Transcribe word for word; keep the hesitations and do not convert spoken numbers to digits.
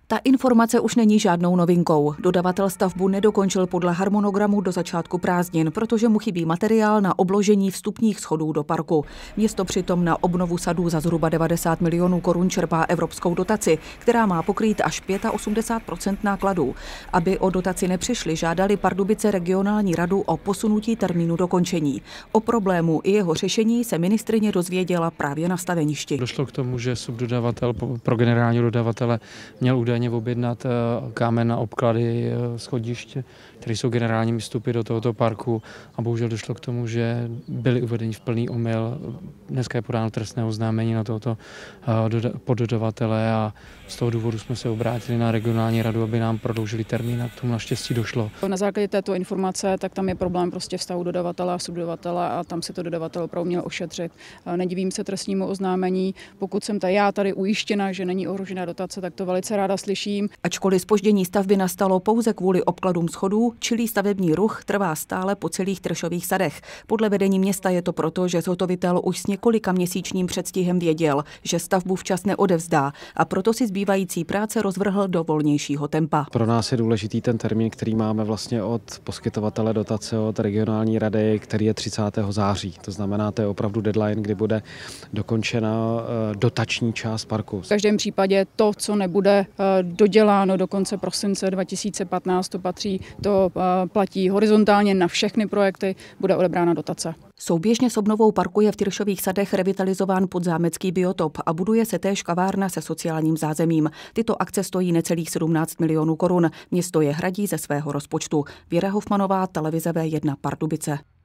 Ta informace už není žádnou novinkou. Dodavatel stavbu nedokončil podle harmonogramu do začátku prázdnin, protože mu chybí materiál na obložení vstupních schodů do parku. Město přitom na obnovu sadů za zhruba devadesát milionů korun čerpá evropskou dotaci, která má pokrýt až osmdesát pět procent nákladů. Aby o dotaci nepřišli, žádali Pardubice regionální radu o posunutí termínu dokončení. O problému i jeho řešení se ministryně dozvěděla právě na staveništi. Došlo k tomu, že subdodavatel pro generálního dodavatele měl údajně objednat kámen na obklady schodišť, které jsou generálními vstupy do tohoto parku, a bohužel došlo k tomu, že byli uvedeni v plný omyl. Dneska je podáno trestné oznámení na tohoto poddodavatele a z toho důvodu jsme se obrátili na regionální radu, aby nám prodloužili termín, a k tomu naštěstí došlo. Na základě této informace tak tam je problém prostě vztahu dodavatele a subdodavatele a tam si to dodavatel opravdu měl ošetřit. Nedivím se trestnímu oznámení. Pokud jsem ta já tady ujištěna, že není ohrožená dotace, tak to velice ráda slyším. Ačkoliv zpoždění stavby nastalo pouze kvůli obkladům schodů, čilý stavební ruch trvá stále po celých Tršových sadech. Podle vedení města je to proto, že zhotovitel už s několika měsíčním předstihem věděl, že stavbu včas neodevzdá, a proto si zbývající práce rozvrhl do volnějšího tempa. Pro nás je důležitý ten termín, který máme vlastně od poskytovatele dotace, od regionální rady, který je třicátého září. To znamená, to je opravdu deadline, kdy bude dokončena dotační část parku. V každém případě to, co nebude doděláno do konce prosince dva tisíce patnáct, to patří, to platí horizontálně na všechny projekty, bude odebrána dotace. Souběžně s obnovou parku je v Tyršových sadech revitalizován podzámecký biotop a buduje se též kavárna se sociálním zázemím. Tyto akce stojí necelých sedmnáct milionů korun. Město je hradí ze svého rozpočtu. Věra Hofmanová, televize V jedna Pardubice.